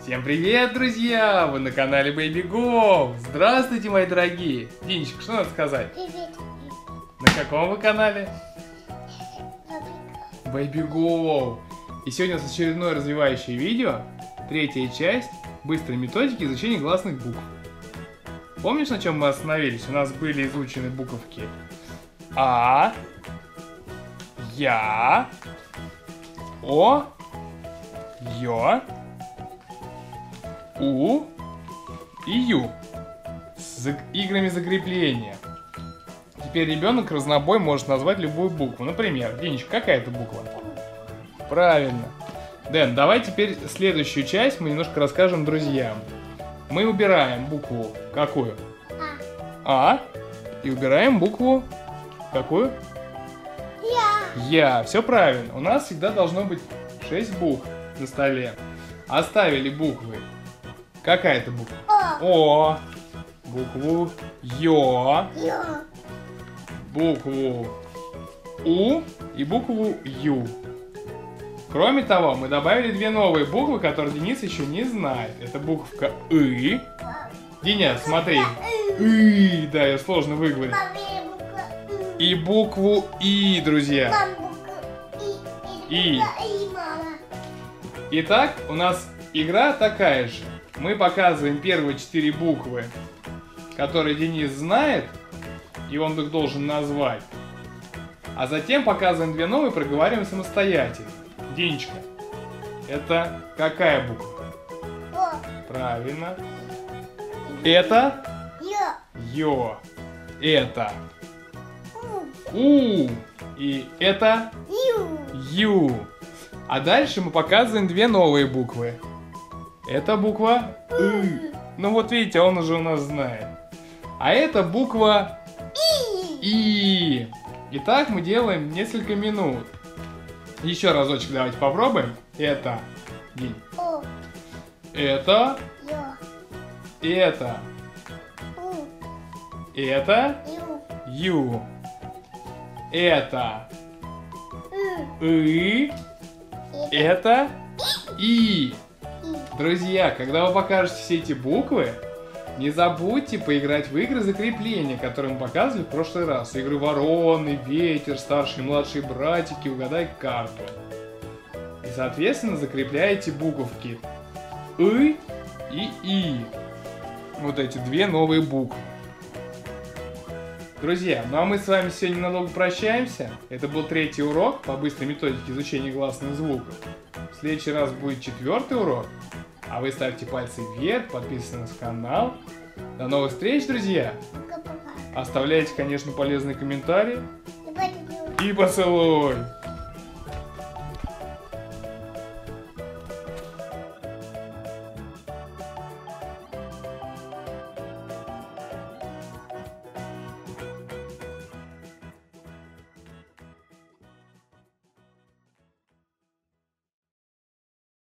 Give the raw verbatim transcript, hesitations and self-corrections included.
Всем привет, друзья! Вы на канале Baby Go! Здравствуйте, мои дорогие! Динчик, что надо сказать? Привет. На каком вы канале? Baby Go! И сегодня у нас очередное развивающее видео, третья часть быстрой методики изучения гласных букв. Помнишь, на чем мы остановились? У нас были изучены буковки А, Я, О, Ё, У и Ю с играми закрепления. Теперь ребенок разнобой может назвать любую букву. Например, Денечка, какая это буква? Правильно. Дэн, давай теперь следующую часть мы немножко расскажем друзьям. Мы убираем букву какую? А. А. И убираем букву какую? Я. Я. Все правильно. У нас всегда должно быть шесть букв на столе. Оставили буквы. Какая это буква? О. О. Букву Ё. Я. Букву У и букву Ю. Кроме того, мы добавили две новые буквы, которые Денис еще не знает. Это буковка И. Диня, смотри. И, да, ее сложно выговорить. И букву И, друзья. И. Итак, у нас игра такая же. Мы показываем первые четыре буквы, которые Денис знает, и он их должен назвать. А затем показываем две новые, проговариваем самостоятельно. Денечка, это какая буква? О. Правильно. Это Я. Ё. Это У. У. И это Ю. Ю. А дальше мы показываем две новые буквы. Это буква И. Ну вот видите, он уже у нас знает. А это буква И. И. Итак, мы делаем несколько минут. Еще разочек давайте попробуем. Это. День. О. Это. Я. Это. У. Это. Ю. Ю. Это. И. И. Это. И. И. Друзья, когда вы покажете все эти буквы, не забудьте поиграть в игры закрепления, которые мы показывали в прошлый раз. Игры Вороны, Ветер, Старшие и Младшие братики, Угадай карту. И, соответственно, закрепляете буковки И и И. Вот эти две новые буквы. Друзья, ну а мы с вами сегодня ненадолго прощаемся. Это был третий урок по быстрой методике изучения гласных звуков. В следующий раз будет четвертый урок. А вы ставьте пальцы вверх, подписывайтесь на канал. До новых встреч, друзья! Пока-пока. Оставляйте, конечно, полезные комментарии. Давайте делаем. И поцелуй!